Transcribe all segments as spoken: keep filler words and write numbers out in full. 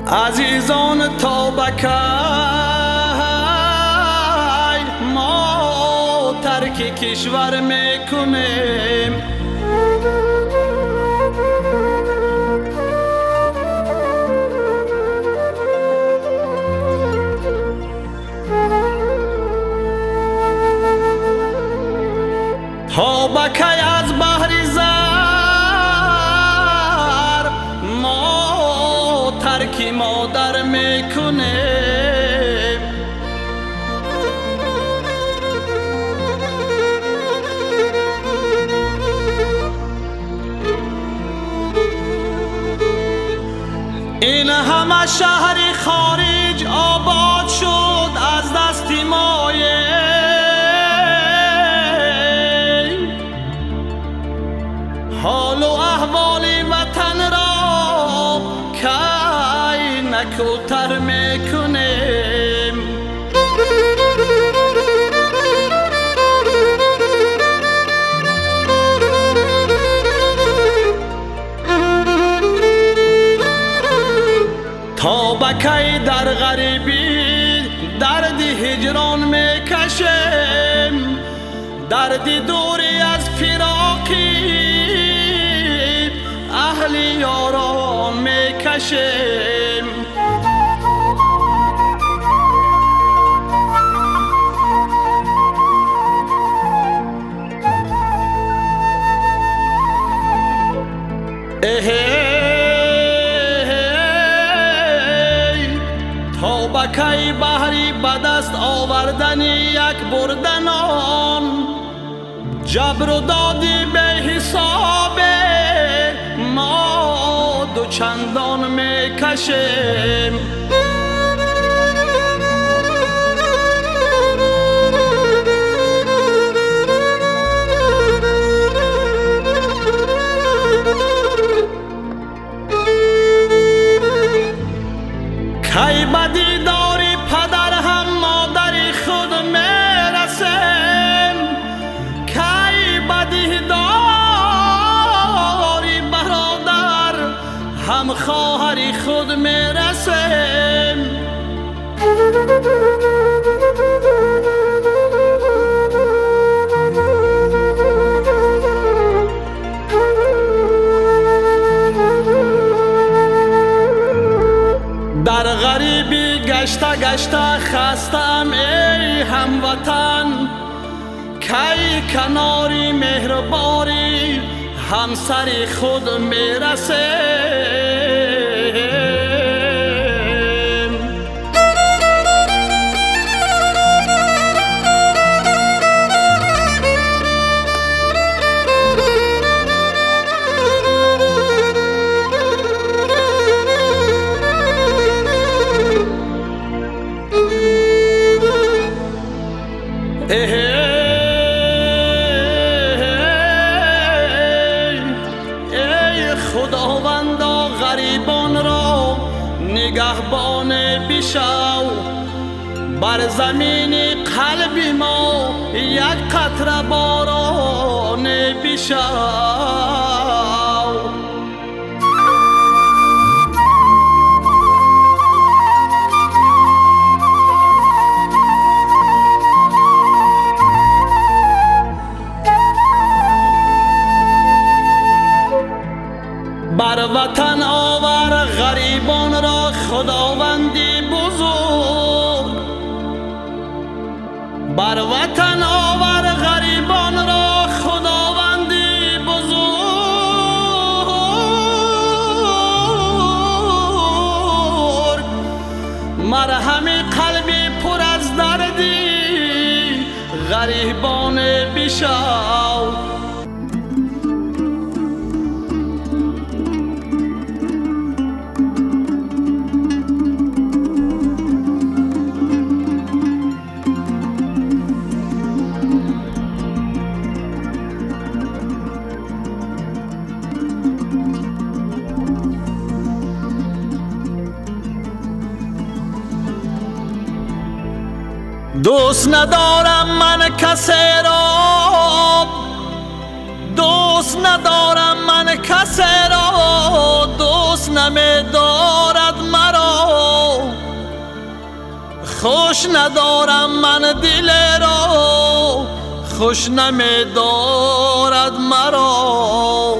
عزیزان توبکی ما ترک کشور میکنیم. توبکی از بحر زر ما ترک مادر میکنیم. این همه شهر خارج آباد شد از دست مایه. حال و احوال وطن را کی نکوتر میکنیم. توبکی در غریبی درد هجران میکشیم. درد دوری از فراقی اهل یاران میکشیم. توبکی بحری به دست آوردن یک بردنان. جبر و دادی به حساب ما دو چندان میکشیم. کی به دیدار پدر هم مادر خود میرسیم. کی به دیدار برادر هم خواهر خود میرسیم. در غریبی گشته گشته خستم ای هموطن. کی کناری مهربانی همسر خود میرسیم. ای خداوندا غریبان را نگهبان بشو. بر زمین قلب ما یک قطره باران بشو. بر وطن آور غریبان را خداوندی بزرگ. بر وطن آور غریبان را خداوندی بزرگ. مرهم قلبی پر از دردی غریبان بشو. دوست ندارم من کسی را، دوست ندارم من کسی را، دوست نمی دارد مرا. خوش ندارم من دل را، خوش نمی دارد مرا.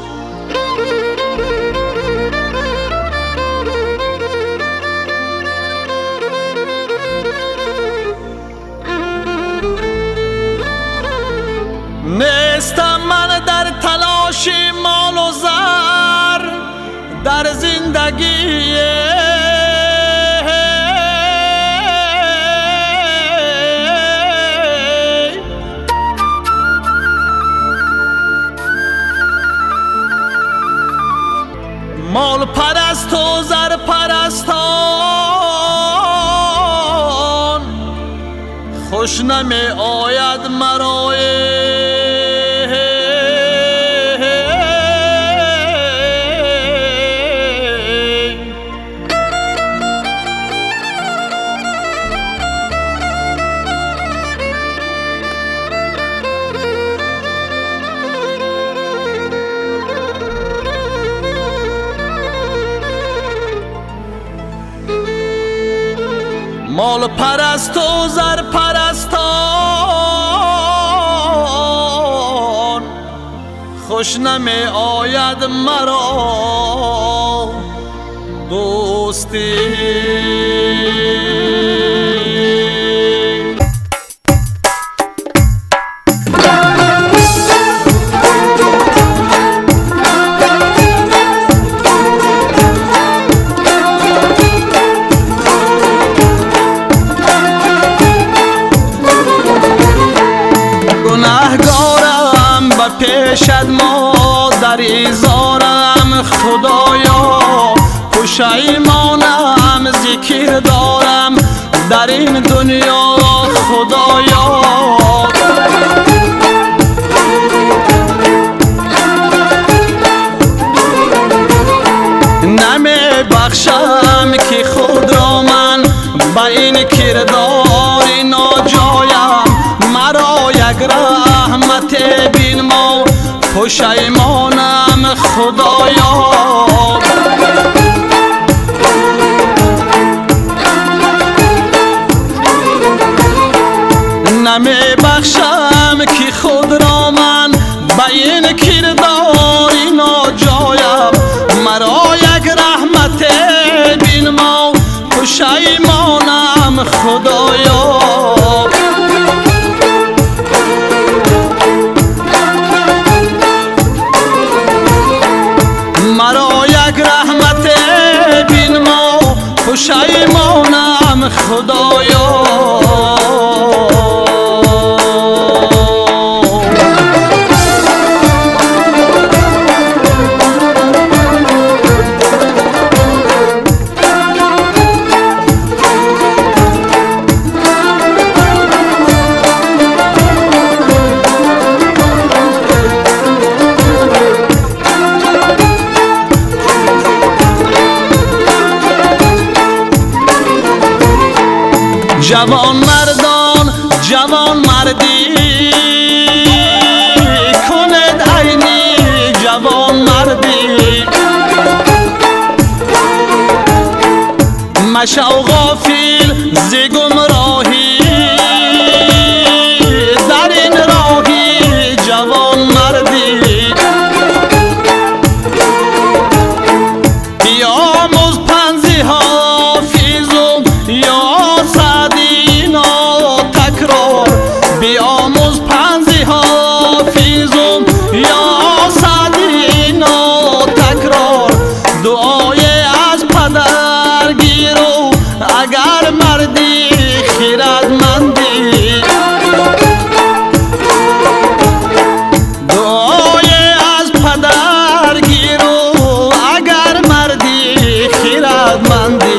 نیستم من در تلاش مال و زر در زندگی، مال پرست و زر پرستان خوش نمی آید مرا. مال پرست و زر پرستان خوش نمی آید مرا دوستی. پیشت مادر ایزارم خدایا، پشیمانم ذکر دارم در این دنیا خدایا. نمی بخشم که خود را من با این کردار ناجایم، مرا یک رحمت بین ما پشیمانم خدایا. نمی بخشم که خود را من با این کردار ناجایم، مرا یک رحمت بین ما پشیمانم خدایا. مرا یک رحمت بین ما پشیمانم خدایا. جوان مردان جوان مردی کند عینی جوان مردی، مشو غافل ز گمراهی در این راهی جوان مردی. بیاموز پنزی حافظم یا بیاموز پنزی حافظم یا سعدینا تکرار، دعای از پدر گیرو اگر مردی خیرتمندی. دعای از پدر گیرو اگر مردی خیرتمندی.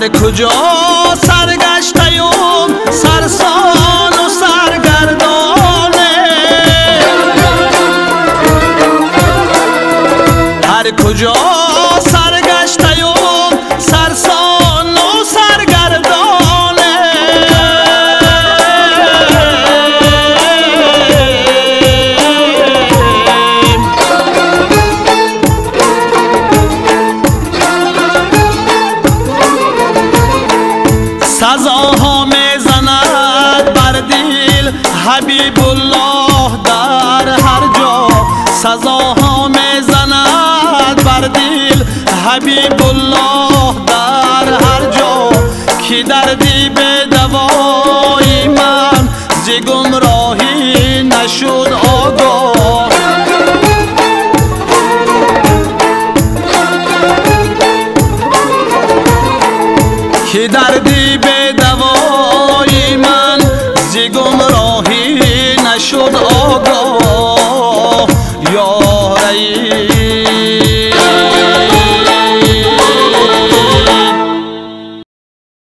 هر کجا سرگشتیم سرسان و سرگردانه، هر کجا سرگشتیم سرسان و سرگردانه. سزاها میزند بر دل حبیب الله در هر جا، سزاها میزند بر دل حبیب الله در هر جا، که دردی به دوای من ز گمراهی نشد آگاه. که دردی به دوای من ز گمراهی نشد